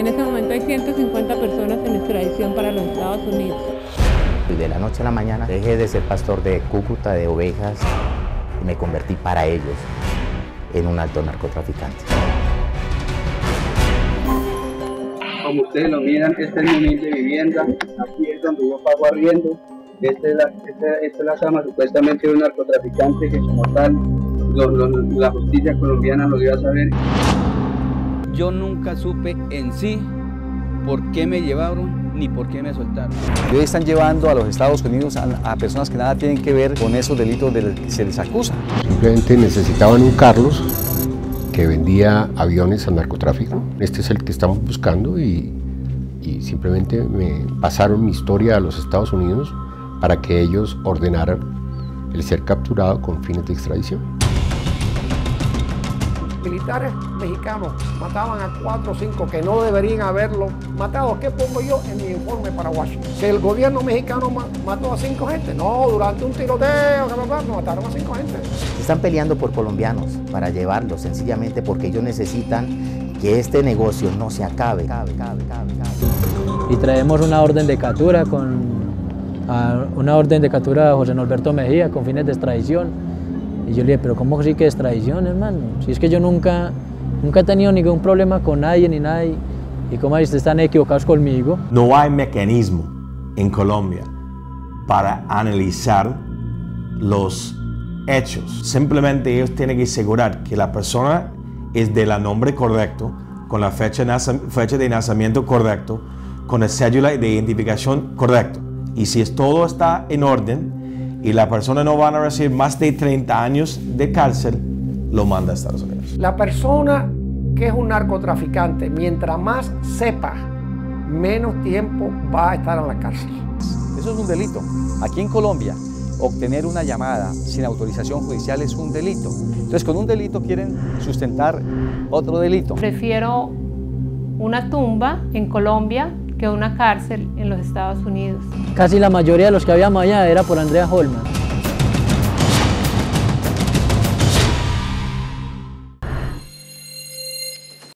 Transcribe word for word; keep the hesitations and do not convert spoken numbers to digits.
En este momento hay ciento cincuenta personas en extradición para los Estados Unidos. Y de la noche a la mañana dejé de ser pastor de Cúcuta, de ovejas, y me convertí para ellos en un alto narcotraficante. Como ustedes lo miran, esta es mi humilde vivienda, aquí es donde yo pago arriendo. Esta es la, esta, esta es la cama supuestamente de un narcotraficante que como tal lo, lo, la justicia colombiana lo dio a saber. Yo nunca supe en sí por qué me llevaron ni por qué me soltaron. Y hoy están llevando a los Estados Unidos a, a personas que nada tienen que ver con esos delitos de los que se les acusa. Simplemente necesitaban un Carlos que vendía aviones al narcotráfico. Este es el que estamos buscando y, y simplemente me pasaron mi historia a los Estados Unidos para que ellos ordenaran el ser capturado con fines de extradición. Militares mexicanos mataban a cuatro o cinco que no deberían haberlo matado. ¿Qué pongo yo en mi informe para Washington? Que el gobierno mexicano mató a cinco gente. No, durante un tiroteo, no mataron a cinco gente. Están peleando por colombianos para llevarlos sencillamente porque ellos necesitan que este negocio no se acabe. Cabe, cabe, cabe, cabe. Y traemos una orden de captura con a una orden de captura a José Norberto Mejía con fines de extradición. Y yo le dije, pero ¿cómo sí que extradición, hermano? Si es que yo nunca, nunca he tenido ningún problema con nadie ni nadie. ¿Y cómo ustedes están equivocados conmigo? No hay mecanismo en Colombia para analizar los hechos. Simplemente ellos tienen que asegurar que la persona es del nombre correcto, con la fecha de, fecha de nacimiento correcto, con la cédula de identificación correcto. Y si es, todo está en orden, y la persona no va a recibir más de treinta años de cárcel, lo manda a Estados Unidos. La persona que es un narcotraficante, mientras más sepa, menos tiempo va a estar en la cárcel. Eso es un delito. Aquí en Colombia, obtener una llamada sin autorización judicial es un delito. Entonces, con un delito quieren sustentar otro delito. Prefiero una tumba en Colombia que una cárcel en los Estados Unidos. Casi la mayoría de los que habíamos allá era por Andrea Holman.